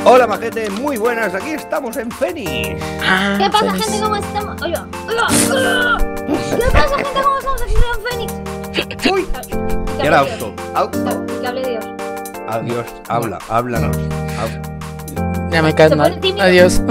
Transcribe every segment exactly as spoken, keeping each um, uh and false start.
Hola majete, muy buenas, aquí estamos en Fénix. Ah, ¿Qué pasa, Fénix. gente? ¿Cómo estamos? Oiga, oiga, oiga. ¿Qué pasa, gente? ¿Cómo estamos aquí en Fénix? Uy, Que y ahora hable auto, Dios. auto. Que hable Dios. Adiós, habla, háblanos. Hab- Ya me caes Se mal. pone tímido. Adiós.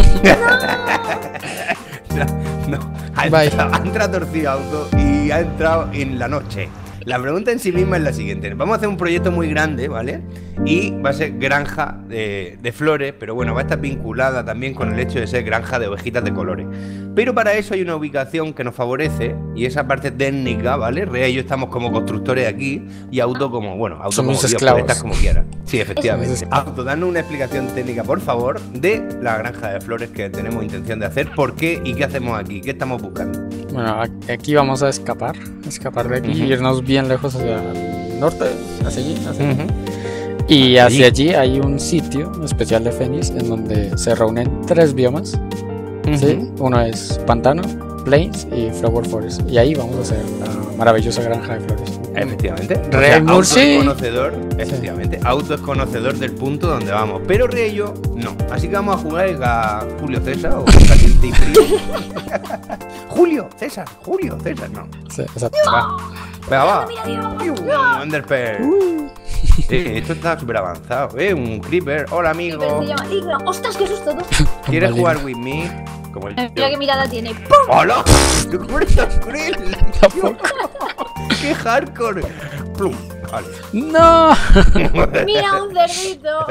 No, no, ha Bye. entrado, ha entrado torcido auto y ha entrado en la noche. La pregunta en sí misma es la siguiente. Vamos a hacer un proyecto muy grande, ¿vale? Y va a ser granja de, de flores, pero bueno, va a estar vinculada también con el hecho de ser granja de ovejitas de colores. Pero para eso hay una ubicación que nos favorece y esa parte técnica, ¿vale? Rea y yo estamos como constructores aquí y Auto como, bueno, Auto Somos como Dios, esclavos. puede estar como quiera. Sí, efectivamente. Somos Auto, danos una explicación técnica, por favor, de la granja de flores que tenemos intención de hacer, por qué y qué hacemos aquí, qué estamos buscando. Bueno, aquí vamos a escapar. Escapar de aquí Ujú. y irnos bien lejos hacia el norte. Hacia allí. Hacia allí. Ujú. Y Hacia hacia allí hay un sitio especial de Fénix en donde se reúnen tres biomas. ¿Sí? Uno es pantano, plains y flower forest. Y ahí vamos a hacer la maravillosa granja de flores. Efectivamente. O Rey sea, Auto Murci. es conocedor, efectivamente, Auto es conocedor del punto donde vamos, pero Rey y yo no. Así que vamos a jugar a Julio César o Caliente y Frío. Julio César, Julio César, no. Sí, exacto. Va. Venga, va. Mira, Dios. Piu, Underpearl. Eh, esto está súper avanzado, eh. Un creeper. Hola, Sí, amigo. pero se llama Ligna. ¡Ostras, qué susto! tú! ¿Quieres Vale. jugar with me? Como el Mira qué mirada tiene. ¡Pum! ¡Hola! ¿Cómo eres tan cruel? Tampoco. ¡Qué hardcore! Plum. Vale. ¡No! ¡Mira un cerdito!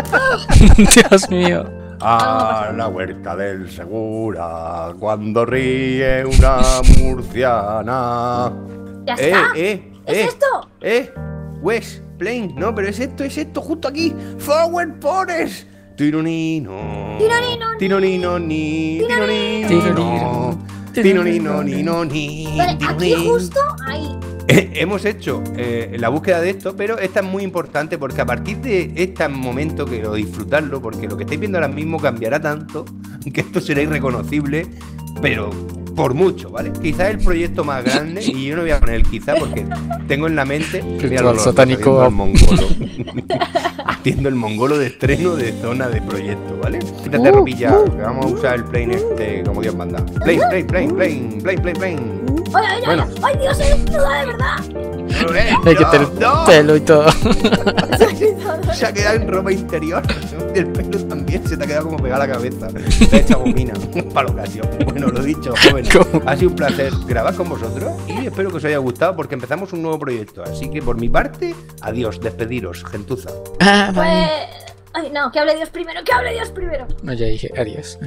Dios mío. A la huerta del Segura, cuando ríe una murciana. ¡Ya Eh, está! eh, ¿Es eh, esto? eh, West, Plain, no, pero es esto, es esto, justo aquí. Forward Forest. Tironino. Tironino, ni. Tironino, ni. Tironino. Tironino. Tironino, ni, no, ni. Vale, aquí tironín. justo ahí. Eh, hemos hecho eh, la búsqueda de esto, pero esta es muy importante porque a partir de este momento quiero disfrutarlo, porque lo que estáis viendo ahora mismo cambiará tanto que esto será irreconocible, pero por mucho, ¿vale? Quizás el proyecto más grande, y yo no voy a poner el quizá porque tengo en la mente Ritual los- satánico. haciendo el mongolo. Haciendo el mongolo de estreno de zona de proyecto, ¿vale? Quítate Uh, ropilla, uh. que vamos a usar el plane este como Dios manda. Plane, plane, plane, plane, plane, plane, plane. ¡Oye, oye, Bueno. oye! ¡Ay, Dios, se desnuda de verdad! Eh, Hay que tener no, no. pelo y todo. Se ha quedado en ropa interior. El pelo también se te ha quedado como pegado a la cabeza. Te ha hecho gomina para la ocasión. Bueno, lo dicho, jóvenes. ¿Cómo? Ha sido un placer grabar con vosotros y espero que os haya gustado porque empezamos un nuevo proyecto. Así que por mi parte, adiós, despediros, gentuza. Ah, Pues... vale. Ay, no, que hable Dios primero, que hable Dios primero. No, ya dije adiós.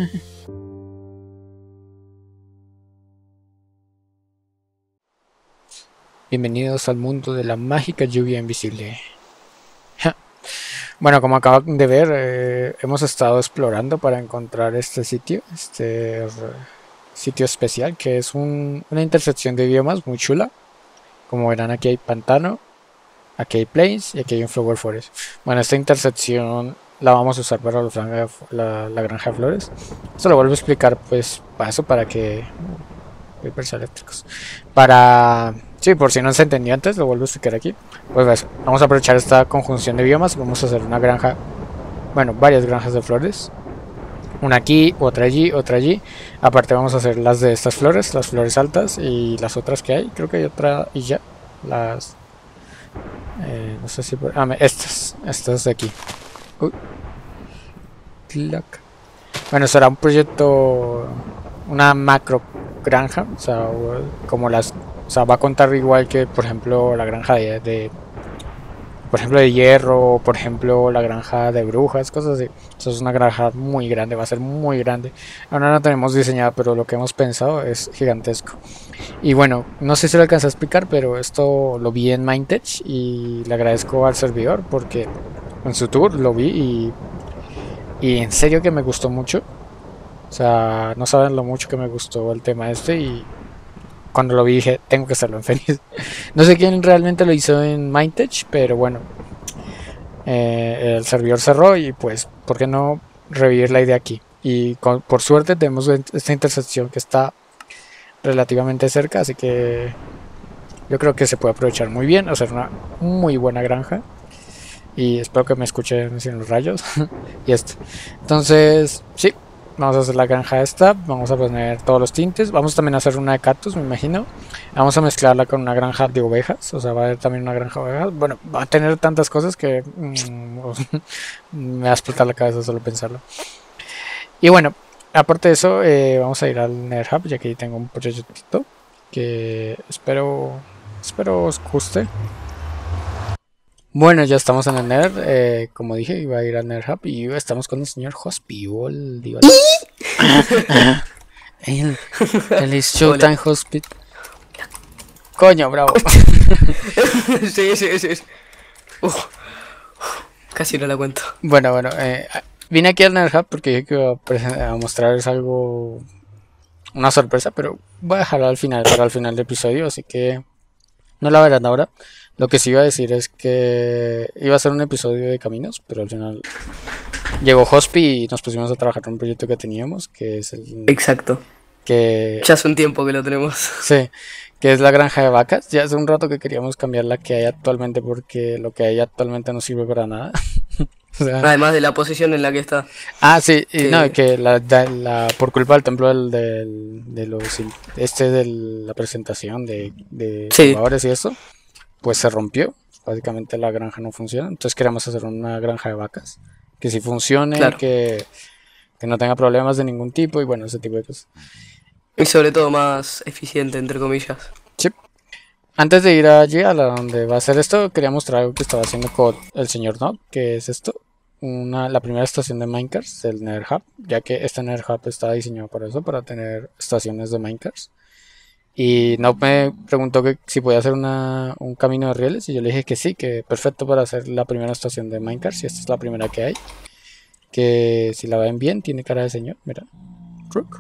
Bienvenidos al mundo de la mágica lluvia invisible. Ja. Bueno, como acaban de ver, eh, hemos estado explorando para encontrar este sitio, este r- sitio especial, que es un- una intersección de biomas muy chula. Como verán, aquí hay pantano, aquí hay plains y aquí hay un flower forest. Bueno, esta intersección la vamos a usar para los granja de f- la, la granja de flores. Esto lo vuelvo a explicar, pues, paso para que... Vapers eléctricos. Para... Sí, por si no se entendió antes, lo vuelvo a explicar aquí. Pues ves, vamos a aprovechar esta conjunción de biomas. Vamos a hacer una granja, bueno, varias granjas de flores. Una aquí, otra allí, otra allí. Aparte vamos a hacer las de estas flores, las flores altas y las otras que hay. Creo que hay otra y ya. Las... eh, no sé si... por- Ah, me- estas. Estas de aquí. Uy. Clac. Bueno, será un proyecto... Una macro granja. O sea, o- como las... O sea, va a contar igual que, por ejemplo, la granja de... de por ejemplo, de hierro, por ejemplo, la granja de brujas, cosas así. Eso es una granja muy grande, va a ser muy grande. Ahora no la tenemos diseñada, pero lo que hemos pensado es gigantesco. Y bueno, no sé si lo alcancé a explicar, pero esto lo vi en Mindtech y le agradezco al servidor porque en su tour lo vi y, y en serio que me gustó mucho. O sea, no saben lo mucho que me gustó el tema este y cuando lo vi dije, tengo que hacerlo en Fénix. No sé quién realmente lo hizo en Mindtech, pero bueno, eh, el servidor cerró y pues, ¿por qué no revivir la idea aquí? Y con- por suerte tenemos esta intersección que está relativamente cerca, así que yo creo que se puede aprovechar muy bien, hacer una muy buena granja. Y espero que me escuchen sin los rayos. Y esto. Entonces, sí. Vamos a hacer la granja esta. Vamos a poner todos los tintes. Vamos también a hacer una de cactus, me imagino. Vamos a mezclarla con una granja de ovejas. O sea, va a haber también una granja de ovejas. Bueno, va a tener tantas cosas que mm, me va a explotar la cabeza solo pensarlo. Y bueno, aparte de eso, eh, vamos a ir al Nether Hub, ya que ahí tengo un proyectito que espero, espero os guste. Bueno, ya estamos en el Nether, eh, como dije, iba a ir al Nether Hub y estamos con el señor Hospital. El, el, el Showtime Hospital. Coño, bravo. Sí, sí, sí. Uf, uf, casi no la cuento. Bueno, bueno, eh, vine aquí al Nether Hub porque dije que iba a, presen- a mostrarles algo, una sorpresa, pero voy a dejarlo al final, para el final del episodio, así que no la verán ahora. Lo que sí iba a decir es que iba a ser un episodio de caminos, pero al final llegó Hospi y nos pusimos a trabajar en un proyecto que teníamos, que es el Exacto. que Ya hace un tiempo que lo tenemos. sí, que es la granja de vacas. Ya hace un rato que queríamos cambiar la que hay actualmente porque lo que hay actualmente no sirve para nada. O sea, Además de la posición en la que está. ah, sí, y que- no, que la, da- la- por culpa del templo del, del- de los este de la presentación de, de Sí. jugadores y eso, pues se rompió. Básicamente la granja no funciona. Entonces queremos hacer una granja de vacas que sí funcione, Claro. que, que no tenga problemas de ningún tipo y bueno, ese tipo de cosas. Y sobre todo más eficiente, entre comillas. Sí. Antes de ir allí a la donde va a hacer esto, quería mostrar algo que estaba haciendo con el señor Nob, que es esto, una, la primera estación de Minecraft del Nether Hub, ya que este Nether Hub está diseñado para eso, para tener estaciones de Minecraft. Y Nob me preguntó que si podía hacer una, un camino de rieles, y yo le dije que sí, que perfecto para hacer la primera estación de Minecraft, y esta es la primera que hay. Que si la ven bien, tiene cara de señor, mira. Rook.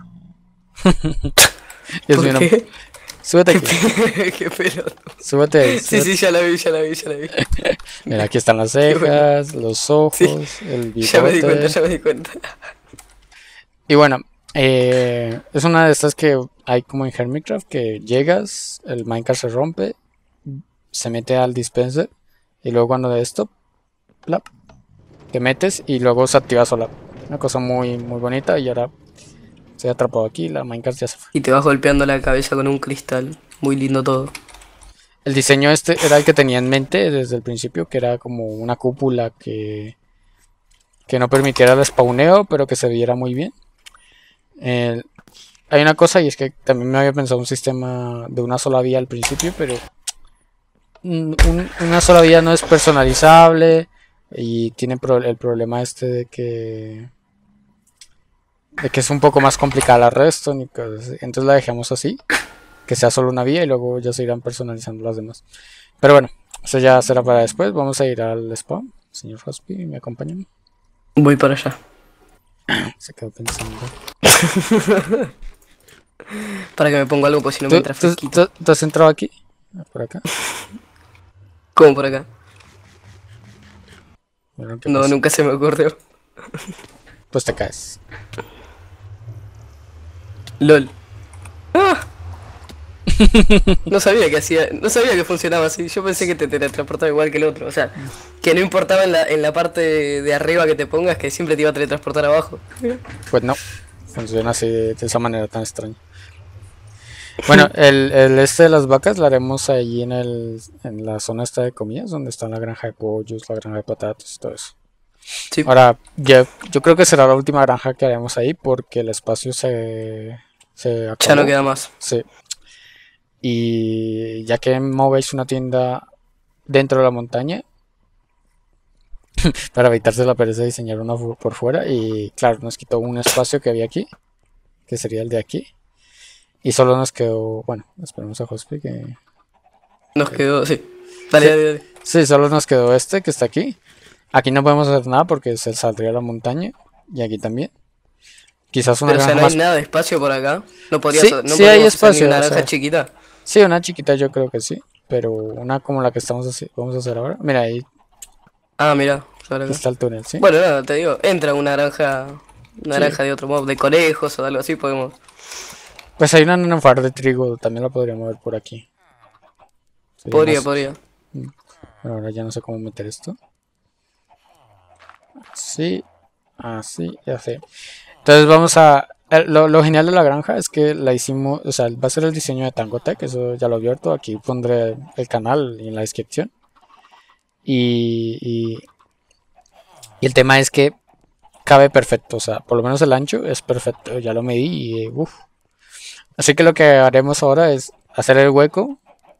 Dios ¿Por mío, no- qué? Súbete aquí, Qué pelota. súbete ahí, Sí, súbete. sí, ya la vi, ya la vi, ya la vi. Mira, aquí están las cejas, los ojos, el Ya me di cuenta, bigote. ya me di cuenta. Y bueno, eh, es una de estas que hay como en Hermitcraft, que llegas, el Minecraft se rompe, se mete al dispenser, y luego cuando de esto, plap, te metes y luego se activa sola. Una cosa muy, muy bonita y ahora estoy atrapado aquí, la Minecraft ya se fue. Y te vas golpeando la cabeza con un cristal. Muy lindo todo. El diseño este era el que tenía en mente desde el principio, que era como una cúpula que, que no permitiera el spawneo, pero que se viera muy bien. El- hay una cosa y es que también me había pensado un sistema de una sola vía al principio, pero un- un- una sola vía no es personalizable y tiene pro- el problema este de que de que es un poco más complicada la redstone y cosas así. Entonces la dejamos así, que sea solo una vía y luego ya se irán personalizando las demás. Pero bueno, eso ya será para después. Vamos a ir al spawn. Señor Hospi, ¿me acompañan? Voy para allá. Se quedó pensando. Para que me ponga algo, pues si no me ¿Tú, entra tú- fresquito. tú- tú has entrado aquí? Por acá. ¿Cómo por acá? Bueno, ¿qué No, pasa? nunca se me ocurrió. Pues te caes. LOL. ¡Ah! No sabía que hacía, no sabía que funcionaba así. Yo pensé que te teletransportaba igual que el otro. O sea, que no importaba en la, en la parte de arriba que te pongas, que siempre te iba a teletransportar abajo. Pues no. Funciona así de, de esa manera tan extraña. Bueno, el, el este de las vacas lo haremos ahí en el en la zona esta de comidas, donde está la granja de pollos, la granja de patatas y todo eso. Sí. Ahora, ya, yo creo que será la última granja que haremos ahí porque el espacio se, se acabó. Ya no queda más. Sí. Y ya que movéis una tienda dentro de la montaña, para evitarse la pereza de diseñar una fu- por fuera, y claro, nos quitó un espacio que había aquí, que sería el de aquí, y solo nos quedó, bueno, esperemos a Jospe que... Nos quedó, sí. Dale, Sí. dale, dale. Sí, solo nos quedó este que está aquí. Aquí no podemos hacer nada porque se saldría a la montaña, y aquí también. Quizás una Pero o sea, granja no hay más... nada de espacio por acá. No podría Sí, ser, no sí hay podríamos hacer espacio, ni una o granja sea. chiquita. Sí, una chiquita yo creo que sí, pero una como la que estamos haci- vamos a hacer ahora. Mira, ahí Ah, mira. sobre acá. está el túnel, ¿sí? Bueno, nada, te digo, entra una granja, una Sí. granja de otro modo, de conejos o algo así, podemos. Pues hay una nanofar de trigo, también la podríamos ver por aquí. Sería Podría, más- podría. Pero ahora ya no sé cómo meter esto. así, así y así. Entonces vamos a... eh, Lo, lo genial de la granja es que la hicimos, o sea, va a ser el diseño de Tangotech, eso ya lo advierto, aquí pondré el canal en la descripción. Y, y, y el tema es que cabe perfecto, o sea, por lo menos el ancho es perfecto, ya lo medí y uff. Así que lo que haremos ahora es hacer el hueco,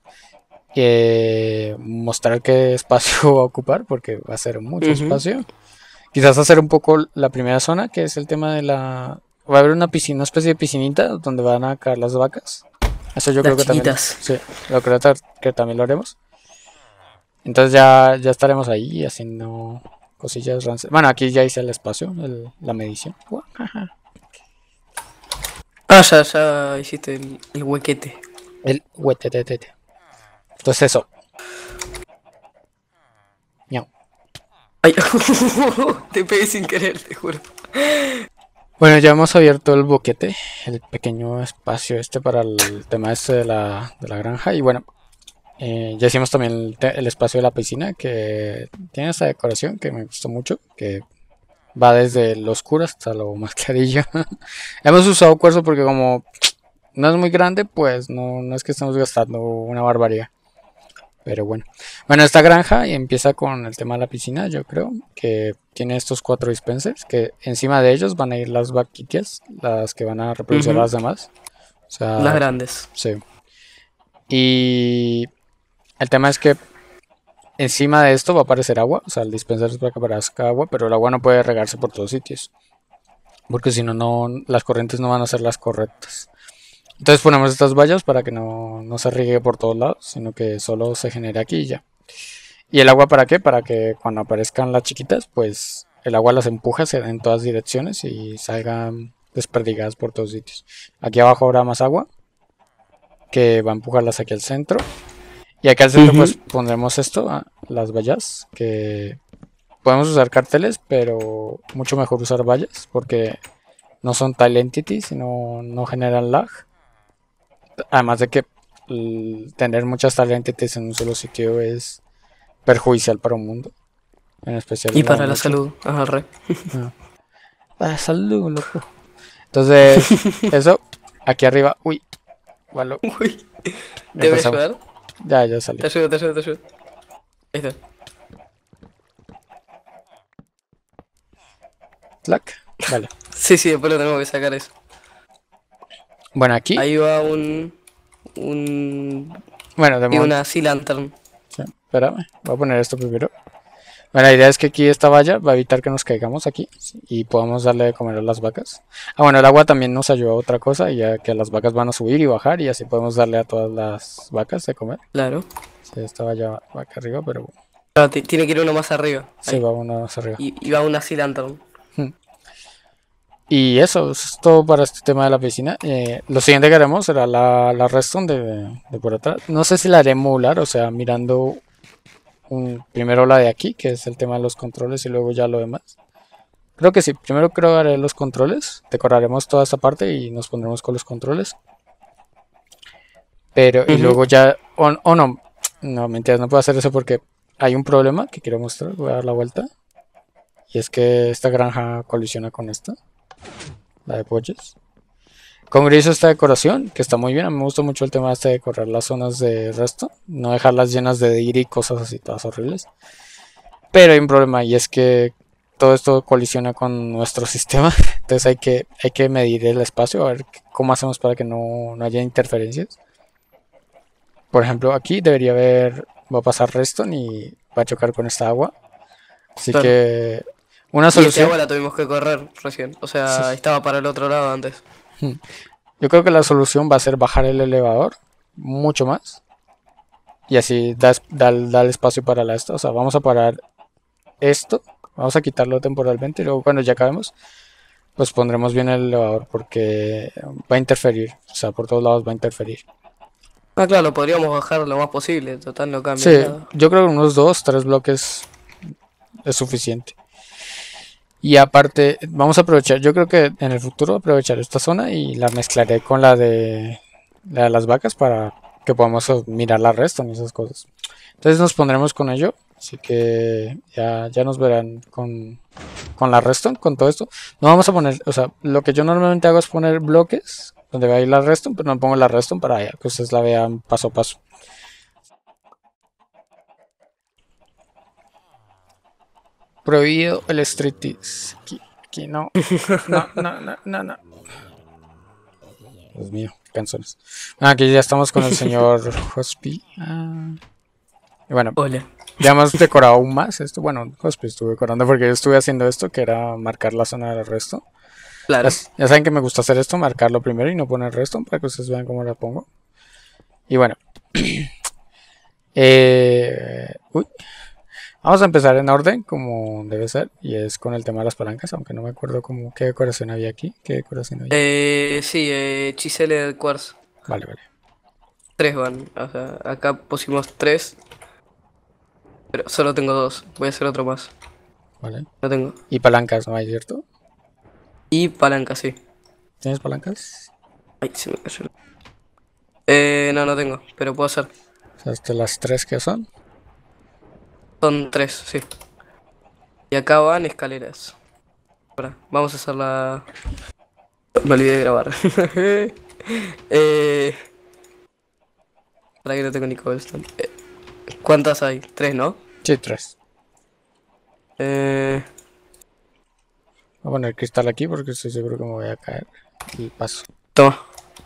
eh, mostrar qué espacio va a ocupar, porque va a ser mucho Ujú. espacio. Quizás hacer un poco la primera zona, que es el tema de la... Va a haber una piscina, una especie de piscinita donde van a caer las vacas. Eso yo Las creo que también... chiquitas. Sí, yo creo que que también lo haremos. Entonces ya, ya estaremos ahí haciendo cosillas rancias. Bueno, aquí ya hice el espacio, el- la medición. Guajaja. Ah, ya, ya hiciste el, el huequete. El huetetetete. Entonces eso. Ñau. Ay, te pegué sin querer, te juro. Bueno, ya hemos abierto el boquete, el pequeño espacio este para el tema este de la, de la granja. Y bueno, eh, ya hicimos también el, te- el espacio de la piscina, que tiene esta decoración que me gustó mucho, que va desde lo oscuro hasta lo más clarillo. Hemos usado cuarzo porque como no es muy grande, pues no, no es que estemos gastando una barbaridad. Pero bueno. Bueno, esta granja empieza con el tema de la piscina, yo creo, que tiene estos cuatro dispensers, que encima de ellos van a ir las vaquitas, las que van a reproducir a Ujú. las demás. O sea, Las grandes. sí. Y el tema es que encima de esto va a aparecer agua, o sea, el dispenser es para que aparezca agua, pero el agua no puede regarse por todos sitios, porque si no, no, las corrientes no van a ser las correctas. Entonces ponemos estas vallas para que no, no se riegue por todos lados, sino que solo se genere aquí y ya. ¿Y el agua para qué? Para que cuando aparezcan las chiquitas, pues el agua las empuja hacia- en todas direcciones y salgan desperdigadas por todos sitios. Aquí abajo habrá más agua que va a empujarlas aquí al centro. Y aquí al centro pues Ujú. pondremos esto, ah, las vallas, que podemos usar carteles, pero mucho mejor usar vallas porque no son tile entities, sino no generan lag. Además de que l- tener muchas tile entities en un solo sitio es perjudicial para un mundo, en especial Y en la para la uno punto ocho. salud. Ajá, re. Ah, para salud, loco. Entonces, eso, aquí arriba, uy, vale, Uy. ¿Te voy a empezamos. ayudar? Ya, ya salió. Te ayudo, te ayudo, te ayudo. Ahí está. Slack, vale. Sí, sí, después lo tenemos que sacar eso. Bueno, aquí, Ahí va un. Un. bueno, de Y momento, una Sea Lantern. sí, espérame, voy a poner esto primero. Bueno, la idea es que aquí esta valla va a evitar que nos caigamos aquí y podamos darle de comer a las vacas. Ah, bueno, el agua también nos ayuda a otra cosa, ya que las vacas van a subir y bajar y así podemos darle a todas las vacas de comer. Claro. Sí, esta valla va acá arriba, pero bueno, Claro, ti- tiene que ir uno más arriba. sí, Ahí. va uno hacia arriba. Y, y va una Sea Lantern. Y eso, eso es todo para este tema de la piscina. Eh, lo siguiente que haremos será la, la redstone de, de por atrás. No sé si la haré modular, o sea, mirando un, primero la de aquí, que es el tema de los controles, y luego ya lo demás. Creo que sí, primero creo que haré los controles, decoraremos toda esta parte y nos pondremos con los controles. Pero, y Ujú. luego ya, o o no, no, mentiras, no puedo hacer eso porque hay un problema que quiero mostrar, voy a dar la vuelta. Y es que esta granja colisiona con esta, la de pollos. Con gris esta decoración, que está muy bien, a mí me gusta mucho el tema este de decorar las zonas de resto, no dejarlas llenas de dir y cosas así todas horribles. Pero hay un problema y es que todo esto colisiona con nuestro sistema, entonces hay que, hay que medir el espacio, a ver cómo hacemos para que no, no haya interferencias. Por ejemplo, aquí debería haber, va a pasar redstone y va a chocar con esta agua. Así Claro. que una Y este solución, agua la tuvimos que correr recién. O sea, Sí. estaba para el otro lado antes. yo creo que la solución va a ser bajar el elevador mucho más. Y así da, es- da el- da el espacio para la esta. O sea, vamos a parar esto. Vamos a quitarlo temporalmente. Y luego cuando ya acabemos, pues pondremos bien el elevador. Porque va a interferir. O sea, por todos lados va a interferir. Ah, claro, lo podríamos bajar lo más posible. Total, no cambia Sí, nada. yo creo que unos dos, tres bloques es suficiente. Y aparte, vamos a aprovechar, yo creo que en el futuro aprovechar esta zona y la mezclaré con la de, la de las vacas para que podamos eh, mirar la redstone y esas cosas. Entonces nos pondremos con ello, así que ya, ya nos verán con con la redstone, con todo esto, no vamos a poner, o sea, lo que yo normalmente hago es poner bloques donde va a ir la redstone, pero no pongo la redstone para que ustedes la vean paso a paso. Prohibido el striptease. Aquí, aquí no. No, no, no, no, no. Dios mío, qué canciones. Ah, aquí ya estamos con el señor Hospi. Ah. Y bueno, Hola. ya hemos decorado aún más esto. Bueno, Hospi estuve decorando porque yo estuve haciendo esto, que era marcar la zona del resto. Claro. Ya, ya saben que me gusta hacer esto, marcarlo primero y no poner resto para que ustedes vean cómo la pongo. Y bueno. eh, uy. Vamos a empezar en orden como debe ser. Y es con el tema de las palancas, aunque no me acuerdo cómo, qué decoración había aquí. ¿Qué decoración había? Eh, sí, eh, chisele de quartz. Vale, vale. Tres van. O sea, acá pusimos tres. Pero solo tengo dos. Voy a hacer otro más. Vale. No tengo. Y palancas no hay, ¿cierto? Y palanca, sí. ¿Tienes palancas? Ay, se me cayó. Eh, no, no tengo. Pero puedo hacer. O sea, estas las tres que son. Son tres, sí. Y acá van escaleras. Ahora, vamos a hacer la... Me olvidé de grabar. eh... Para que no tengo ni cobblestone. Eh, ¿Cuántas hay? Tres, ¿no? Sí, tres. Eh... Voy a poner cristal aquí porque estoy seguro que me voy a caer. Y paso. Toma.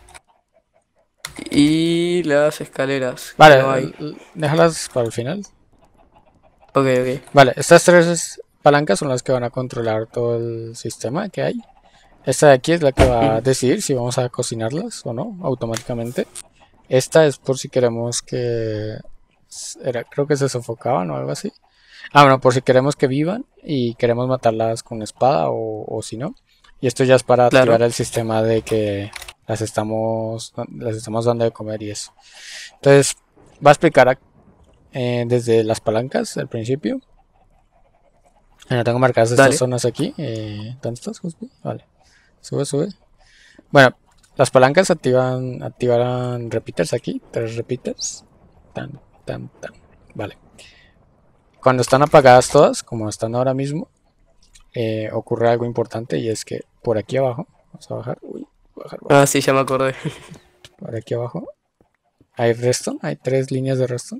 Y las escaleras. que Vale, no hay. l- l- déjalas para el final. Ok, ok. Vale, estas tres palancas son las que van a controlar todo el sistema que hay. Esta de aquí es la que va a decidir si vamos a cocinarlas o no, automáticamente. Esta es por si queremos que... Era, creo que se sofocaban o algo así. Ah, bueno, por si queremos que vivan y queremos matarlas con espada o, o si no. Y esto ya es para Claro. activar el sistema de que las estamos, las estamos dando de comer y eso. Entonces, va a explicar a- eh, desde las palancas al principio. Bueno, tengo marcadas estas Dale. zonas aquí. Eh, ¿dónde estás, José? Vale. Sube, sube. Bueno, las palancas activan, activarán repeaters aquí. Tres repeaters. Tan, tan, tan. Vale. Cuando están apagadas todas, como están ahora mismo, eh, ocurre algo importante y es que por aquí abajo, vamos a bajar, uy, bajar, bajar, Ah, sí, ya me acordé. por aquí abajo, hay redstone, hay tres líneas de redstone.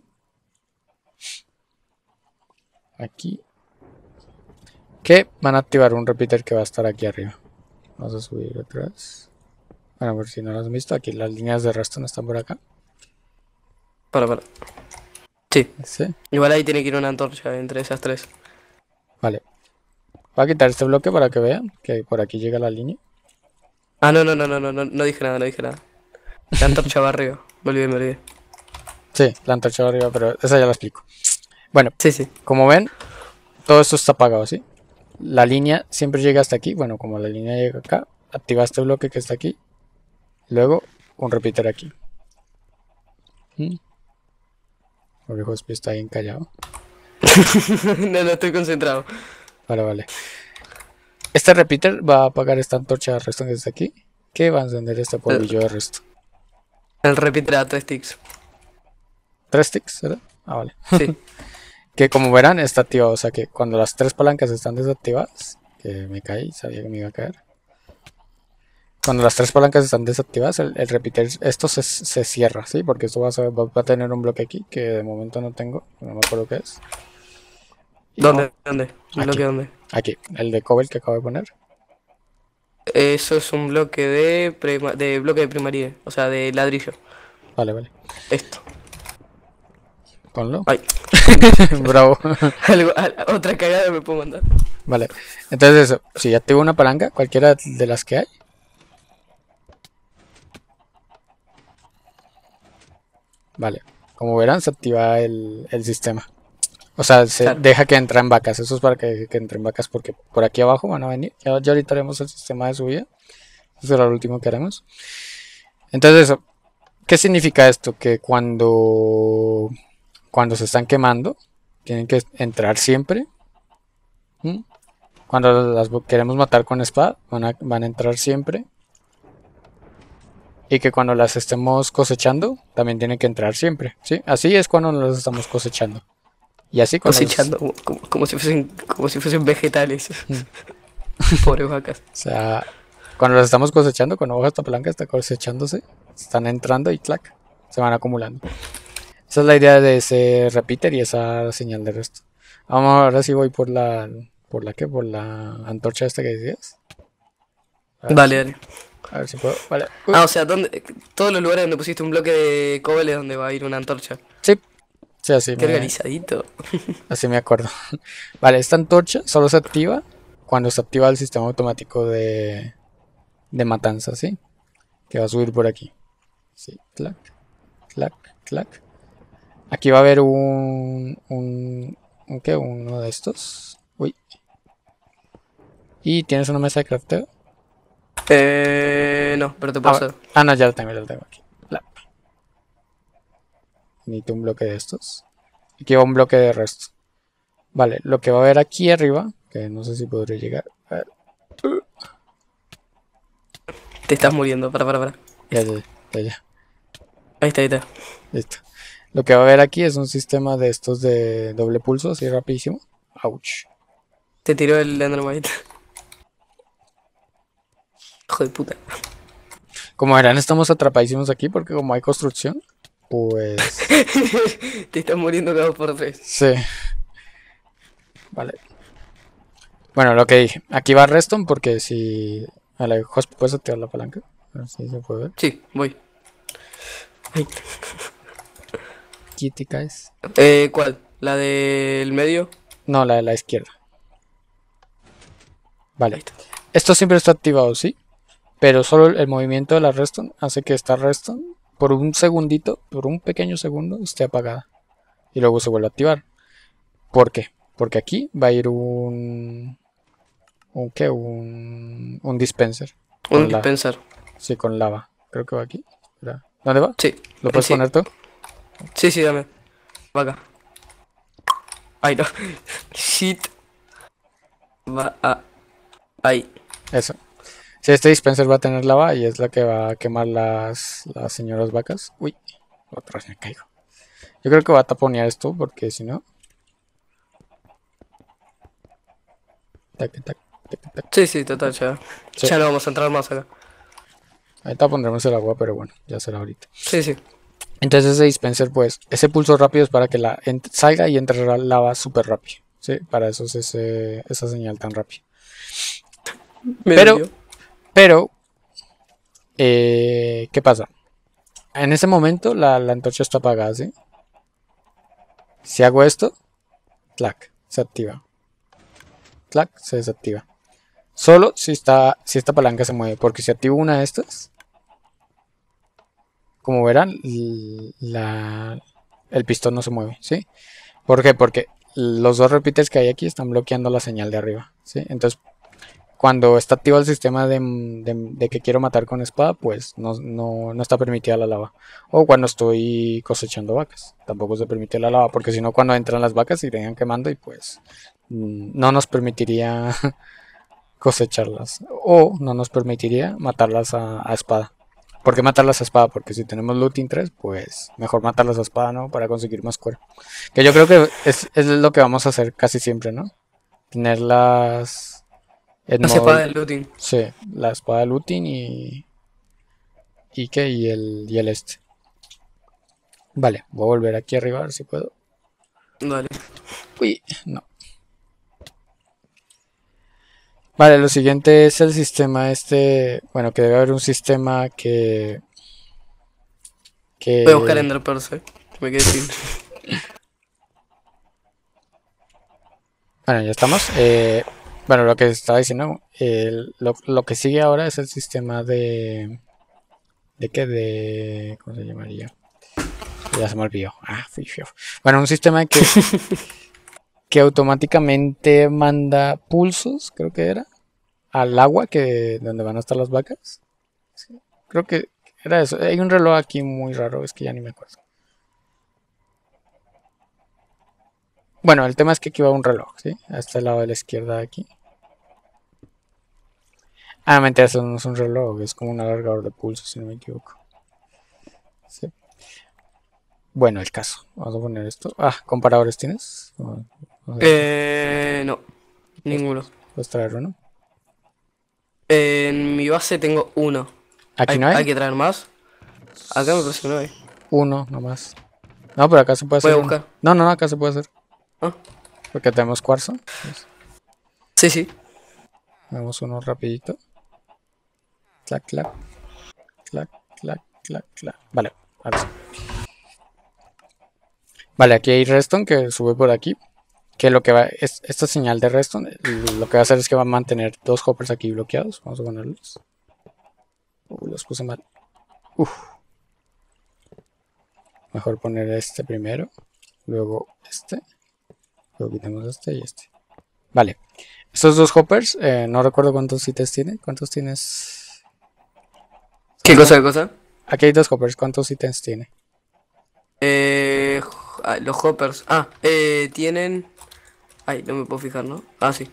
Aquí. Que van a activar un repeater que va a estar aquí arriba. Vamos a subir atrás. Bueno, por si no lo has visto, aquí las líneas de redstone están por acá. Para, para. Sí. Ese. Igual ahí tiene que ir una antorcha entre esas tres. Vale. Voy a quitar este bloque para que vean que por aquí llega la línea. Ah, no, no, no, no, no, no, no dije nada, no dije nada. La antorcha va arriba. Me olvidé, me olvidé. Sí, la antorcha va arriba, pero esa ya la explico. Bueno, Sí, sí. como ven, todo esto está apagado, ¿sí? La línea siempre llega hasta aquí. Bueno, como la línea llega acá, activa este bloque que está aquí. Luego, un repeater aquí. ¿Mm? Porque Jospi está bien callado. No, no estoy concentrado. Vale, vale. Este repeater va a apagar esta antorcha de redstone que está aquí. Que va a encender este polvillo de resto. El repeater a tres sticks. Tres ticks, ¿verdad? Ah, vale. Sí. Que como verán está activado. O sea que cuando las tres palancas están desactivadas. Que me caí, sabía que me iba a caer. Cuando las tres palancas están desactivadas, el, el repeater, esto se, se cierra, ¿sí? Porque esto va a, ser- va va a tener un bloque aquí que de momento no tengo, no me acuerdo qué es. Y ¿Dónde? no, ¿Dónde? ¿Un Aquí. bloque dónde? aquí, el de Cobalt que acabo de poner. Eso es un bloque de, prima- de bloque de primaria. O sea, de ladrillo. Vale, vale. Esto. Ponlo. Ay. Bravo. Algo, al- otra cagada me puedo mandar. Vale. Entonces eso, si activo una palanca, cualquiera de las que hay. Vale. Como verán, se activa el, el sistema. O sea, se Claro. deja que entren vacas. Eso es para que, que entren vacas porque por aquí abajo van a venir. Ya, ya ahorita haremos el sistema de subida. Eso será lo último que haremos. Entonces eso. ¿Qué significa esto? Que cuando, cuando se están quemando, tienen que entrar siempre. ¿Mm? Cuando las bu- queremos matar con espada, van a, van a entrar siempre. Y que cuando las estemos cosechando, también tienen que entrar siempre, ¿sí? Así es cuando las estamos cosechando. Y así con los- Cosechando como, como, como si fuesen, como si fuesen vegetales. Mm. Pobres vacas. O sea, cuando las estamos cosechando, cuando baja esta palanca está cosechándose, están entrando y clac, se van acumulando. Esa es la idea de ese repeater y esa señal de resto. Vamos, ahora sí voy por la, ¿por la qué? Por la antorcha esta que decías. A ver Dale, si- dale. A ver si puedo. Vale. Uy, Ah, o sea, ¿dónde, todos los lugares donde pusiste un bloque de cobre es donde va a ir una antorcha. sí, sí, así Qué me, organizadito. así me acuerdo. Vale, esta antorcha solo se activa cuando se activa el sistema automático de, de matanza, ¿sí? Que va a subir por aquí. Sí, clac, clac, clac. Aquí va a haber un, un, un ¿qué? Uno de estos. Uy. ¿Y tienes una mesa de crafteo? Eh, no, pero te Ah, puedo va- hacer. ah, no, ya lo tengo, ya lo tengo aquí. La- Necesito un bloque de estos. Aquí va un bloque de resto. Vale, lo que va a haber aquí arriba, que no sé si podré llegar. A ver, Te estás muriendo, para, para, para. ya, ya, ya, ya. Ahí está, ahí está. Listo. Lo que va a haber aquí es un sistema de estos de doble pulso, así rapidísimo. Ouch. Te tiró el Endermite. Hijo de puta. Como verán, estamos atrapadísimos aquí porque como hay construcción, pues... Te estás muriendo cada dos por tres. Sí. Vale. Bueno, lo que dije. Aquí va Reston porque si... A la Hosp puedes activar la palanca. A ver si se puede ver. Sí, voy. Ay. Aquí te caes. Eh, ¿cuál? ¿La del medio? No, la de la izquierda. Ahí Vale. está. Esto siempre está activado, ¿sí? Pero solo el movimiento de la Reston hace que esta Reston, por un segundito, por un pequeño segundo, esté apagada. Y luego se vuelve a activar. ¿Por qué? Porque aquí va a ir un... ¿Un qué? Un, un dispenser. Un Con la, dispenser. sí, con lava. Creo que va aquí. Espera. ¿Dónde va? Sí. ¿Lo puedes sí. poner tú? Sí, sí, dame. Va acá. Ay, no. Shit. Va a... Ahí. Eso. Si este dispenser va a tener lava y es la que va a quemar las, las señoras vacas. Uy, otra vez me caigo. Yo creo que va a taponear esto porque si no... Tac, tac, tac, tac. Sí, sí, total, ya. Sí. Ya no vamos a entrar más acá. Ahorita pondremos el agua, pero bueno, ya será ahorita. Sí, sí. Entonces ese dispenser, pues, ese pulso rápido es para que la ent- salga y entre la lava súper rápido. Sí, para eso es ese, esa señal tan rápida. Me Pero- dolió. Pero, eh, ¿qué pasa? En ese momento la, la antorcha está apagada, ¿sí? Si hago esto, clac, se activa. Clac, se desactiva. Solo si, está, si esta palanca se mueve, porque si activo una de estas, como verán, l- la, el pistón no se mueve, ¿sí? ¿Por qué? Porque los dos repeaters que hay aquí están bloqueando la señal de arriba, ¿sí? Entonces, cuando está activo el sistema de, de- de que quiero matar con espada, pues no, no, no está permitida la lava. O cuando estoy cosechando vacas, tampoco se permite la lava, porque si no cuando entran las vacas se irían quemando y pues mm, no nos permitiría cosecharlas. O no nos permitiría matarlas a, a espada. ¿Por qué matarlas a espada? Porque si tenemos looting tres, pues mejor matarlas a espada, ¿no? Para conseguir más cuero. Que yo creo que es, es lo que vamos a hacer casi siempre, ¿no? Tenerlas... en No se modo- paga el looting. Sí, la espada de looting y... ¿Y qué? Y el, y el este. Vale, voy a volver aquí arriba a ver si puedo. Dale. Uy, no. Vale, lo siguiente es el sistema este... Bueno, que debe haber un sistema que... Que... Voy a buscar Ender Pearls, eh. Que me quedé sin. Bueno, ya estamos. Eh, bueno, lo que estaba diciendo, el- lo, lo que sigue ahora es el sistema de... ¿De qué? De... ¿Cómo se llamaría? Ya se me olvidó. Ah, fui feo. Bueno, un sistema que, que automáticamente manda pulsos, creo que era, al agua que donde van a estar las vacas. Sí, creo que era eso. Hay un reloj aquí muy raro, es que ya ni me acuerdo. Bueno, el tema es que aquí va un reloj, ¿sí? A este lado de la izquierda de aquí. Ah, mentira, eso no es un reloj, es como un alargador de pulsos, si no me equivoco. Sí. Bueno, el caso. Vamos a poner esto. Ah, ¿comparadores tienes? Vamos a ver. Eh, no, ninguno. Puedes traer uno. En mi base tengo uno. Aquí ¿Hay, no hay. hay que traer más? Acá me parece que no hay. Uno nomás. No, pero acá se puede Voy hacer. a uno. buscar. No, no, no, acá se puede hacer. Ah, Porque tenemos cuarzo. Pues, sí, sí. hagamos uno rapidito. Clac, clac. Clac, clac, clac, clac. Vale, ahora sí. Vale, aquí hay redstone que sube por aquí. Que lo que va es esta señal de redstone. Lo que va a hacer es que va a mantener dos hoppers aquí bloqueados. Vamos a ponerlos. Uh, los puse mal. Uf. Mejor poner este primero. Luego este. Luego quitamos este y este. Vale. Estos dos hoppers, eh, no recuerdo cuántos ítems tiene. ¿Cuántos tienes? ¿Qué cosa, qué cosa? Aquí hay dos hoppers. ¿Cuántos ítems tiene? Eh, ah, los hoppers. Ah, eh, tienen... Ay, no me puedo fijar, ¿no? Ah, sí.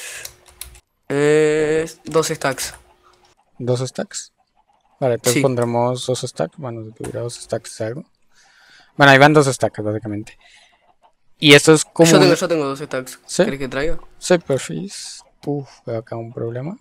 Eh, dos stacks. ¿Dos stacks? Vale, entonces Sí. pondremos dos stacks. Bueno, si tuviera dos stacks es algo. Bueno, ahí van dos stacks, básicamente. Y esto es como... Yo tengo, un- yo tengo dos stacks. ¿Sí? ¿Querés que traiga? Sí, perfis. Uf, veo acá un problema.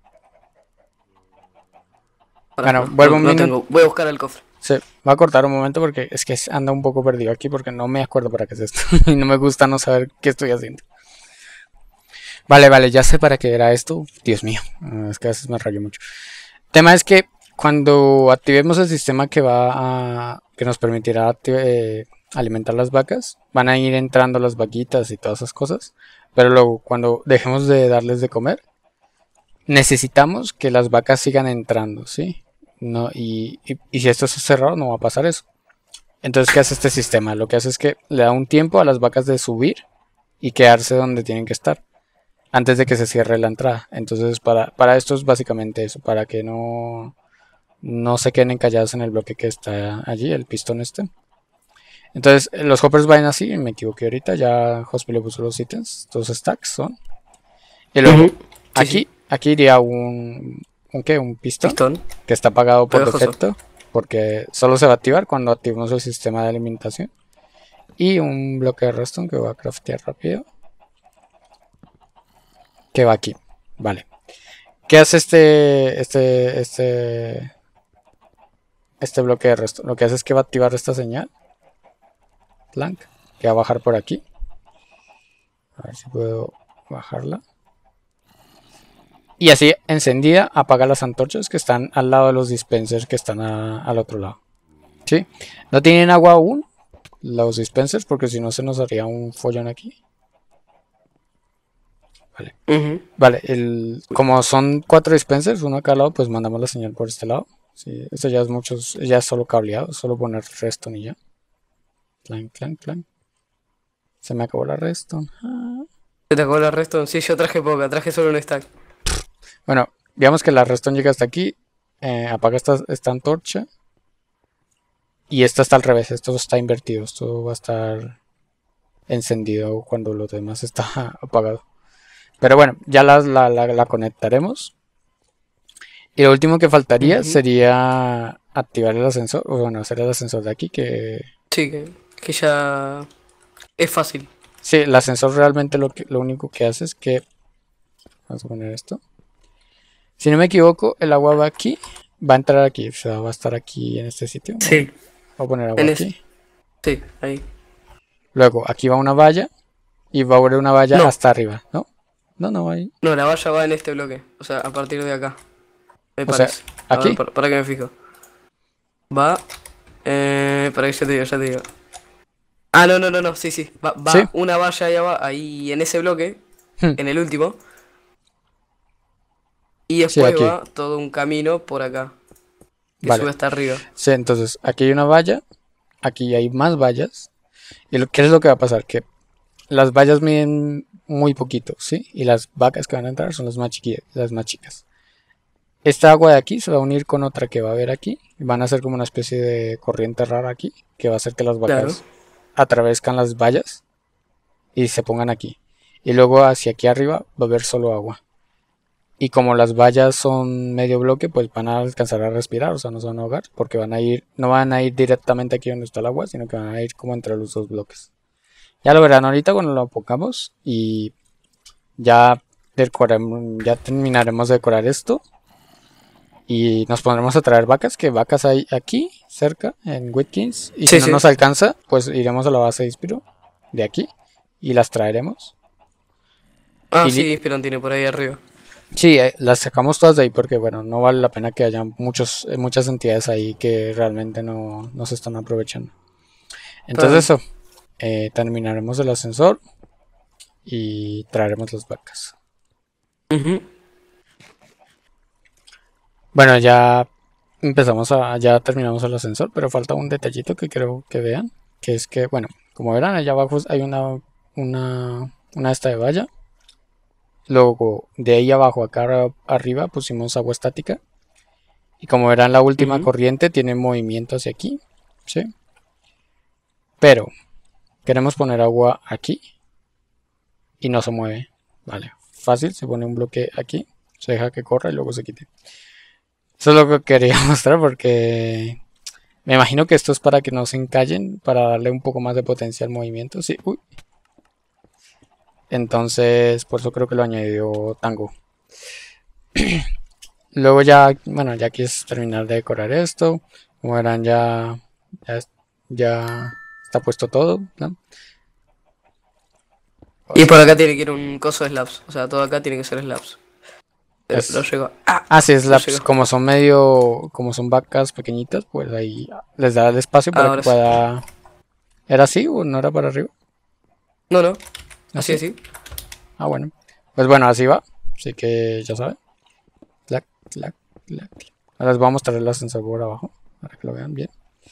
Pará, Bueno, no, vuelvo no, un no minuto. tengo. Voy a buscar el cofre. Sí, voy a cortar un momento porque es que anda un poco perdido aquí porque no me acuerdo para qué es esto. Y no me gusta no saber qué estoy haciendo. Vale, vale, ya sé para qué era esto. Dios mío, ah, es que a veces me rayo mucho. El tema es que cuando activemos el sistema que va a... que nos permitirá acti- eh, alimentar las vacas, van a ir entrando las vaquitas y todas esas cosas. Pero luego, cuando dejemos de darles de comer, necesitamos que las vacas sigan entrando, ¿sí? No, y, y, y si esto está cerrado, no va a pasar eso. Entonces, ¿qué hace este sistema? Lo que hace es que le da un tiempo a las vacas de subir y quedarse donde tienen que estar antes de que se cierre la entrada. Entonces, para, para esto es básicamente eso, para que no, no se queden encallados en el bloque que está allí, el pistón este. Entonces, los hoppers van así, me equivoqué ahorita, ya Hospi le puso los ítems, dos stacks son. Y luego, Ujú. Sí, aquí, sí. aquí iría un, ¿un qué? Un pistón Pistón. que está apagado por Pegajoso. defecto, porque solo se va a activar cuando activemos el sistema de alimentación. Y un bloque de redstone que voy a craftear rápido, que va aquí. Vale. ¿Qué hace este este este este bloque de redstone? Lo que hace es que va a activar esta señal blank, que va a bajar por aquí. A ver si puedo bajarla. Y así encendida apaga las antorchas que están al lado de los dispensers que están a- al otro lado. ¿Sí? No tienen agua aún los dispensers porque si no se nos haría un follón aquí. Vale. Ujú. Vale, el, como son cuatro dispensers, uno a cada lado, pues mandamos la señal por este lado. Sí, esto ya es muchos, ya es solo cableado, solo poner redstone y ya. Clank, clank, clank. Se me acabó la redstone. Ah. ¿Se te acabó la redstone? Sí, yo traje poca, traje solo un stack. Bueno, digamos que la redstone llega hasta aquí, eh, apaga esta, esta antorcha. Y esta está al revés, esto está invertido, esto va a estar encendido cuando lo demás está apagado. Pero bueno, ya la, la, la, la conectaremos. Y lo último que faltaría Ujú. sería activar el ascensor, o bueno, hacer el ascensor de aquí, que... Sí, que, que ya es fácil. Sí, el ascensor realmente lo, que, lo único que hace es que... Vamos a poner esto. Si no me equivoco, el agua va aquí, va a entrar aquí, o sea, va a estar aquí en este sitio. Sí, Voy a poner agua en aquí. ese. Sí, ahí. Luego, aquí va una valla, y va a haber una valla No. hasta arriba, ¿no? No, no, ahí. No, la valla va en este bloque. O sea, a partir de acá. Me O sea, parece. A ver, ¿aquí? para, para que me fijo. Va. Eh, para que ya te digo, ya te digo. Ah, no, no, no, no, sí, sí. Va, va ¿Sí? una valla ahí, aba- ahí en ese bloque. Hmm. En el último. Y Sí, después aquí. va todo un camino por acá. Que Vale. sube hasta arriba. Sí, entonces aquí hay una valla, aquí hay más vallas. ¿Y lo, qué es lo que va a pasar? Que las vallas miden muy poquito, ¿sí? Y las vacas que van a entrar son las más chiquillas, las más chicas. Esta agua de aquí se va a unir con otra que va a haber aquí. Y van a hacer como una especie de corriente rara aquí, que va a hacer que las vacas Claro. atravescan las vallas y se pongan aquí. Y luego hacia aquí arriba va a haber solo agua. Y como las vallas son medio bloque, pues van a alcanzar a respirar, o sea, no se van a ahogar, porque van a ir, no van a ir directamente aquí donde está el agua, sino que van a ir como entre los dos bloques. Ya lo verán ahorita cuando lo pongamos y ya decoramos, ya terminaremos de decorar esto. Y nos pondremos a traer vacas, que vacas hay aquí, cerca, en Whitkins. Y Sí, si no sí. nos alcanza, pues iremos a la base de Ispiro, de aquí, y las traeremos. Ah, Y sí, li- Ispiron tiene por ahí arriba. Sí, eh, las sacamos todas de ahí porque, bueno, no vale la pena que haya muchos, eh, muchas entidades ahí que realmente no, no se están aprovechando. Entonces eso, eh, terminaremos el ascensor y traeremos las vacas. Ujú. Bueno, ya empezamos a, ya terminamos el ascensor, pero falta un detallito que creo que vean, que es que, bueno, como verán, allá abajo hay una, una, una esta de valla. Luego, de ahí abajo, acá arra- arriba, pusimos agua estática. Y como verán, la última Ujú. corriente tiene movimiento hacia aquí, ¿sí? Pero queremos poner agua aquí y no se mueve, ¿vale? Fácil, se pone un bloque aquí, se deja que corra y luego se quite. Eso es lo que quería mostrar porque me imagino que esto es para que no se encallen, para darle un poco más de potencia al movimiento, sí, uy. Entonces, por eso creo que lo añadió Tango. Luego ya, bueno, ya quieres terminar de decorar esto. Como verán, ya, ya, es- ya está puesto todo, ¿no? Y por acá tiene que ir un coso de slabs. O sea, todo acá tiene que ser slabs. Pero Es- no llegó. ¡Ah! Ah, sí, es No la, llegó. como son medio, como son vacas pequeñitas, pues ahí les da el espacio para Ahora que sí. pueda. ¿Era así o no era para arriba? No, no. ¿Así? Así, así. Ah, bueno. Pues bueno, así va. Así que ya saben. Clac, clac, clac, clac. Ahora les voy a mostrar el ascensor por abajo para que lo vean bien.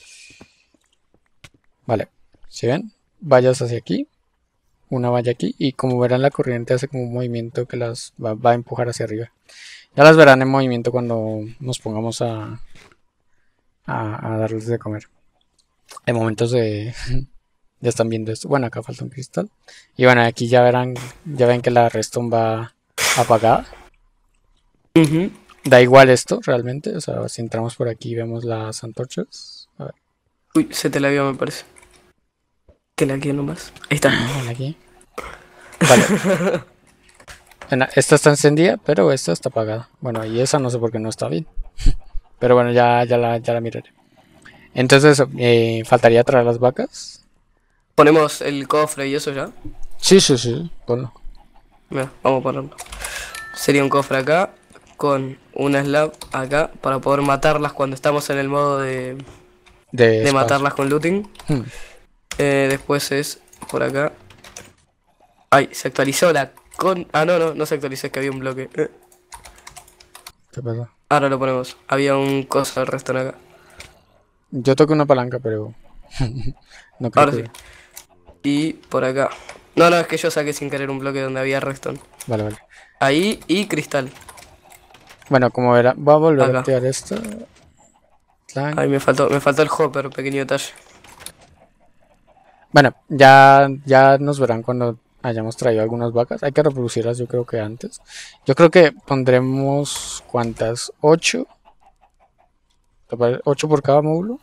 Vale. ¿Sí ven? Vallas hacia aquí. Una valla aquí. Y como verán, la corriente hace como un movimiento que las va, va a empujar hacia arriba. Ya las verán en movimiento cuando nos pongamos a, a, a darles de comer. En momentos de. Ya están viendo esto. Bueno, acá falta un cristal. Y bueno, aquí ya verán. Ya ven que la redstone va apagada. Ujú. Da igual esto realmente. O sea, si entramos por aquí y vemos las antorchas. A ver, Uy, se te la vio, me parece. Te la quiero nomás. Ahí está. ven aquí. Vale. Bueno, esta está encendida, pero esta está apagada. Bueno, y esa no sé por qué no está bien. Pero bueno, ya, ya, la, ya la miraré. Entonces, eh, faltaría traer las vacas. Ponemos el cofre y eso ya. Sí, sí, sí. Ponlo. Mira, vamos a ponerlo. Sería un cofre acá con una slab acá para poder matarlas cuando estamos en el modo de, De, de espacio. matarlas con looting. Hmm. Eh, después es por acá. Ay, se actualizó la con... Ah, no, no, no se actualizó, es que había un bloque. Eh, ¿Qué pasa? Ahora lo ponemos. Había un coso del resto acá. Yo toqué una palanca, pero. no creo Ahora que. sí. Y por acá. No, no, es que yo saqué sin querer un bloque donde había redstone. Vale, vale. Ahí y cristal. Bueno, como era. Voy a volver Acá. a activar esto. Clank. Ay, me faltó, me faltó el hopper, pequeño detalle. Bueno, ya, ya nos verán cuando hayamos traído algunas vacas. Hay que reproducirlas, yo creo que antes. Yo creo que pondremos. ¿Cuántas? ¿Ocho? ¿Te parece? ¿Ocho por cada módulo?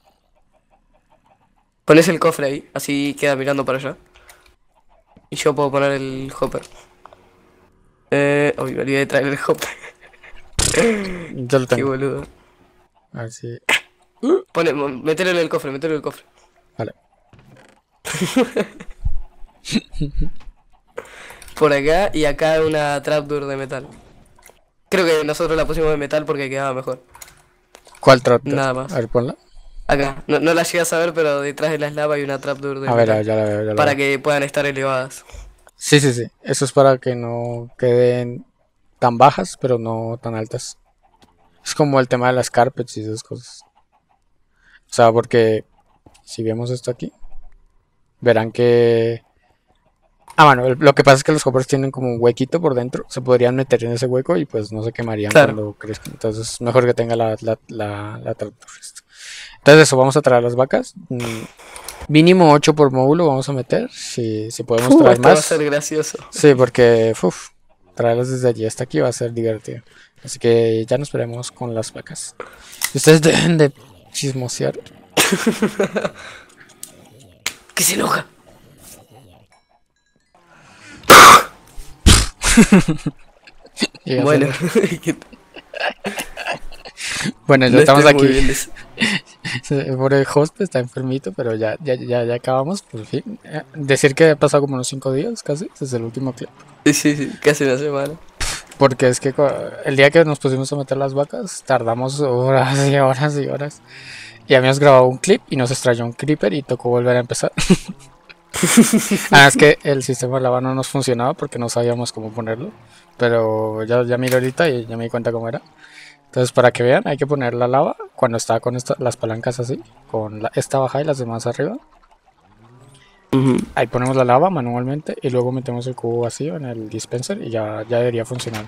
Pones el cofre ahí, así queda mirando para allá. Y yo puedo poner el hopper. Eh. Uy, me olvidé de traer el hopper. Yo lo Qué tengo. boludo. A ver si. Pone, mo- metelo en el cofre, metelo en el cofre. Vale. Por acá y acá una trapdoor de metal. Creo que nosotros la pusimos de metal porque quedaba mejor. ¿Cuál tractor? Nada más. A ver, ponla. Acá, no, no la llegas a ver, pero detrás de la slab hay una trapdoor de A ver, a metal. ver, ya la veo, ya la Para veo. que puedan estar elevadas. Sí, sí, sí. Eso es para que no queden tan bajas, pero no tan altas. Es como el tema de las carpets y esas cosas. O sea, porque si vemos esto aquí, verán que... Ah, bueno, el- lo que pasa es que los hoppers tienen como un huequito por dentro. Se podrían meter en ese hueco y pues no se quemarían Claro. cuando crezcan. Entonces, mejor que tenga la, la, la, la tractor esto. Entonces eso, vamos a traer las vacas. Mm, Mínimo ocho por módulo vamos a meter. Si, si podemos Uh, traer esto va a más. ser gracioso. Sí, porque uf, traerlas desde allí hasta aquí va a ser divertido. Así que ya nos veremos con las vacas. Y ustedes deben de chismosear. Que se enoja. Y ya Bueno. se- Bueno, ya No estamos estoy muy aquí. bien de eso. Por el host está enfermito, pero ya, ya, ya, ya acabamos, por fin. Eh, Decir que ha pasado como unos cinco días casi, desde el último clip. Sí, sí, sí, casi una semana. Porque es que co- el día que nos pusimos a meter las vacas, tardamos horas y horas y horas. Y habíamos grabado un clip y nos extrayó un creeper y tocó volver a empezar. Ah, es que el sistema de lava no nos funcionaba porque no sabíamos cómo ponerlo. Pero ya, ya miré ahorita y ya me di cuenta cómo era. Entonces, para que vean, hay que poner la lava cuando está con esta- las palancas así, con la- esta baja y las demás arriba. Ujú. Ahí ponemos la lava manualmente y luego metemos el cubo vacío en el dispenser y ya, ya debería funcionar.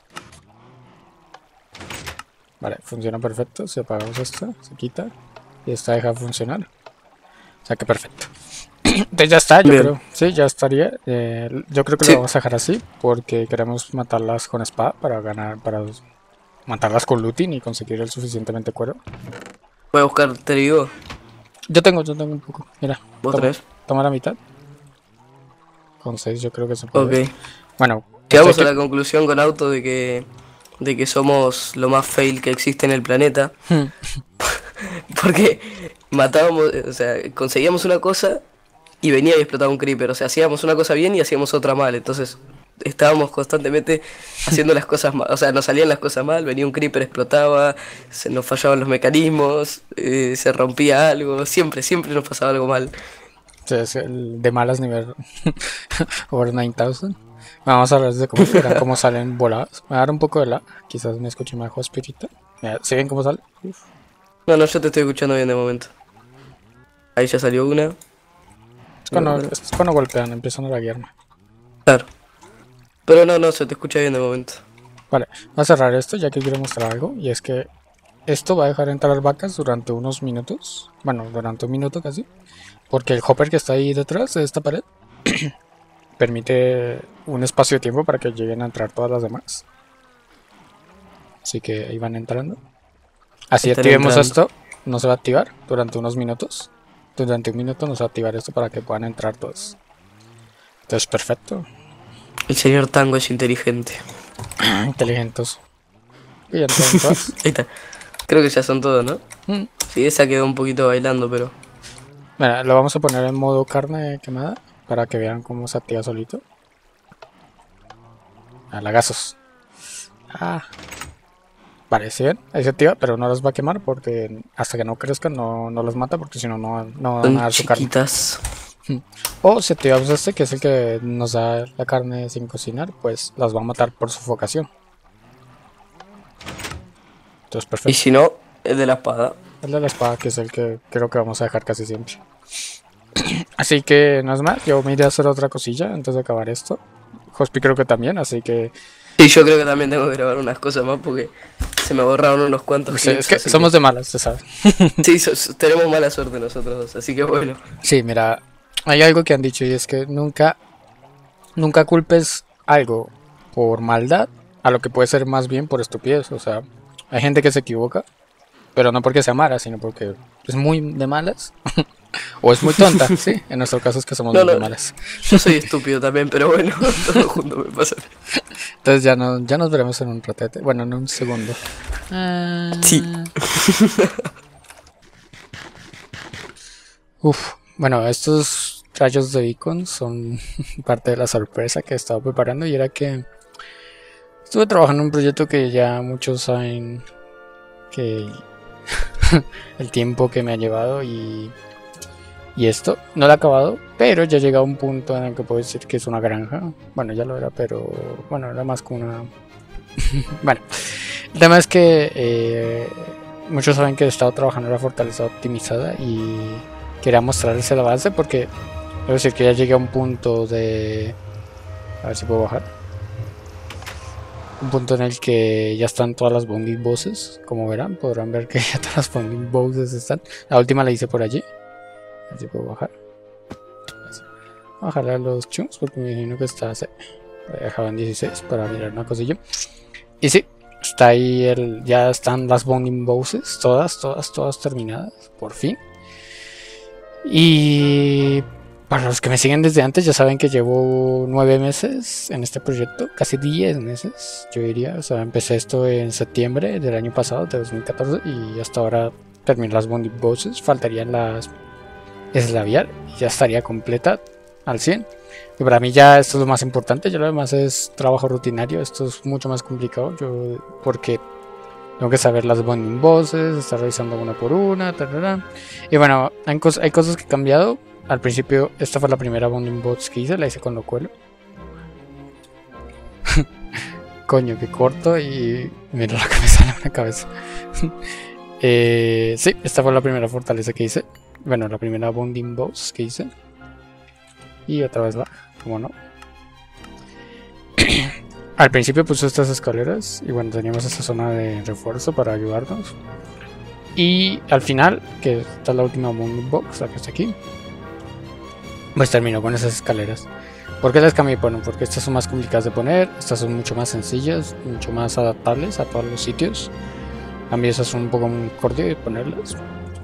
Vale, funciona perfecto. Si apagamos esto, se quita y esta deja de funcionar. O sea que perfecto. Entonces ya está, yo Bien. creo. Sí, ya estaría. Eh, yo creo que Sí. lo vamos a dejar así porque queremos matarlas con espada para ganar, para matarlas con looting y conseguir el suficientemente cuero. Voy a buscar trigo. Yo tengo, yo tengo un poco. Mira, ¿Vos toma, tenés? toma la mitad. Con seis yo creo que se puede. Ok. Bueno, Llegamos estoy a que- la conclusión con Auto de que de que somos lo más fail que existe en el planeta. Hmm. Porque matábamos, o sea, conseguíamos una cosa y venía y explotaba un creeper. O sea, hacíamos una cosa bien y hacíamos otra mal. Entonces estábamos constantemente haciendo las cosas mal. O sea, nos salían las cosas mal, venía un creeper, explotaba, se nos fallaban los mecanismos, eh, se rompía algo. Siempre, siempre nos pasaba algo mal. Sí, es el de malas nivel over nueve mil. Vamos a hablar de cómo, verán cómo salen voladas. Me voy a dar un poco de la. Quizás me escuche mejor espirita. Mira, ¿sí ven cómo sale? Uf. No, no, yo te estoy escuchando bien de momento. Ahí ya salió una. Es cuando, es cuando golpean, empiezan a laguearme. Claro. Pero no, no, se te escucha bien de momento. Vale, voy a cerrar esto ya que quiero mostrar algo. Y es que esto va a dejar entrar vacas durante unos minutos. Bueno, durante un minuto casi. Porque el hopper que está ahí detrás de esta pared permite un espacio de tiempo para que lleguen a entrar todas las demás. Así que ahí van entrando. Así Están activemos entrando. esto, no se va a activar durante unos minutos. Durante un minuto nos va a activar esto para que puedan entrar todos. Entonces, perfecto. El señor Tango es inteligente. Inteligentos. Y ya entraron todas. Ahí está. Creo que ya son todos, ¿no? Mm. Sí, esa quedó un poquito bailando, pero... Mira, lo vamos a poner en modo carne quemada para que vean cómo se activa solito. A lagazos. Ah. Vale, ¿sí ven? Ahí se activa, pero no las va a quemar porque hasta que no crezcan no, no las mata porque si no, no no van a Son dar su carne. chiquitas. O si activamos este, que es el que nos da la carne sin cocinar, pues las va a matar por sofocación. Entonces, Y perfecto. si no, es de la espada. El de la espada, que es el que creo que vamos a dejar casi siempre. Así que no es más, yo me iré a hacer otra cosilla antes de acabar esto. Hospi creo que también, así que... Y yo creo que también tengo que grabar unas cosas más porque se me borraron unos cuantos Sí, clips, es que así somos de malas, se sabe. Sí, so- so- tenemos mala suerte nosotros dos, así que bueno. Sí, mira, hay algo que han dicho y es que nunca, nunca culpes algo por maldad a lo que puede ser más bien por estupidez. O sea, hay gente que se equivoca, pero no porque sea mala, sino porque es muy de malas o es muy tonta, sí. En nuestro caso es que somos No, muy de no. malas. Yo soy estúpido también, pero bueno, todo junto me pasa. Entonces ya, no, ya nos veremos en un ratete, bueno, en un segundo. Sí. Uf, bueno, estos rayos de beacon son parte de la sorpresa que he estado preparando y era que estuve trabajando en un proyecto que ya muchos saben que el tiempo que me ha llevado y, y esto no lo he acabado, pero ya he llegado a un punto en el que puedo decir que es una granja. Bueno, ya lo era, pero bueno, era más como una... Bueno, el tema es que eh, muchos saben que he estado trabajando en la fortaleza optimizada y quería mostrarles el avance porque debo decir que ya llegué a un punto de... A ver si puedo bajar. Un punto en el que ya están todas las bounding bosses. Como verán, podrán ver que ya todas las bounding bosses están. La última la hice por allí. A ver si puedo bajar. Voy a bajarle a los chunks porque me imagino que está así. Lo he dejado en dieciséis para mirar una cosilla. Y sí, está ahí el... Ya están las Bounding Bosses. Todas, todas, todas terminadas. Por fin. Y... Para los que me siguen desde antes ya saben que llevo nueve meses en este proyecto, casi diez meses yo diría, o sea, empecé esto en septiembre del año pasado, de dos mil catorce, y hasta ahora terminé las Bounding Bosses, faltarían las Slaviar y ya estaría completa al cien. Y para mí ya esto es lo más importante, ya lo demás es trabajo rutinario, esto es mucho más complicado, yo porque tengo que saber las Bounding Bosses, estar revisando una por una, tarara. Y bueno, hay, cos hay cosas que he cambiado. Al principio, esta fue la primera Bounding Boss que hice, la hice con Locuelo. Coño, que corto y mira la cabeza, la cabeza. eh, sí, esta fue la primera fortaleza que hice. Bueno, la primera Bounding Boss que hice. Y otra vez la, como no. Al principio puse estas escaleras y bueno, teníamos esta zona de refuerzo para ayudarnos. Y al final, que esta es la última Bounding Box, la que está aquí, pues termino con esas escaleras. ¿Por qué las cambié? Bueno, porque estas son más complicadas de poner, estas son mucho más sencillas, mucho más adaptables a todos los sitios. También esas son un poco muy cortas de ponerlas.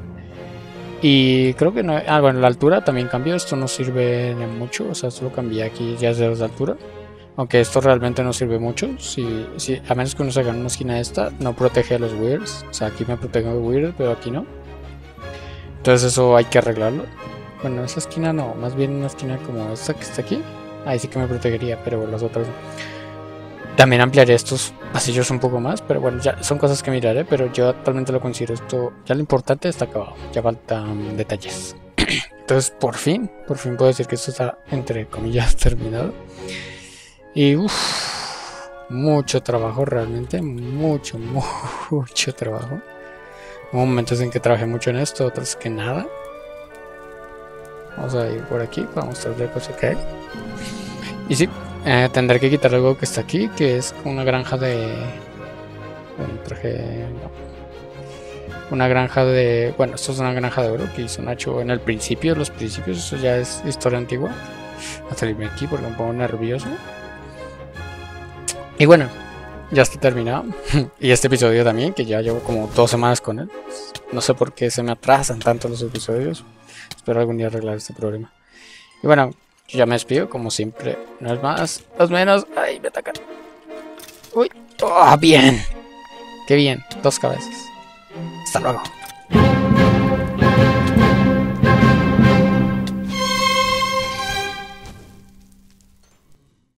Y creo que no... Ah, bueno, la altura también cambió, esto no sirve de mucho, o sea, solo cambié aquí ya de de altura. Aunque esto realmente no sirve mucho, si, si, a menos que uno se haga en una esquina de esta, no protege a los Weirds. O sea, aquí me protege de Weird, pero aquí no. Entonces eso hay que arreglarlo. Bueno, esa esquina no, más bien una esquina como esta que está aquí. Ahí sí que me protegería, pero las otras no. También ampliaré estos pasillos un poco más, pero bueno, ya son cosas que miraré, pero yo actualmente lo considero esto, ya lo importante está acabado, ya faltan detalles. Entonces, por fin, por fin puedo decir que esto está, entre comillas, terminado. Y uff, mucho trabajo realmente, mucho, mucho trabajo. Hubo momentos en que trabajé mucho en esto, otros que nada. Vamos a ir por aquí para mostrarle cosas que hay. Y sí, eh, tendré que quitar algo que está aquí, que es una granja de... Bueno, traje... No. Una granja de... Bueno, esto es una granja de oro que hizo Nacho en el principio, los principios, eso ya es historia antigua. Voy a salirme aquí porque me pongo nervioso. Y bueno, ya está terminado. Y este episodio también, que ya llevo como dos semanas con él. No sé por qué se me atrasan tanto los episodios. Espero algún día arreglar este problema. Y bueno, yo ya me despido, como siempre. No es más, no es menos. ¡Ay, me atacan! ¡Uy! ¡Oh, bien! ¡Qué bien! Dos cabezas. Hasta luego.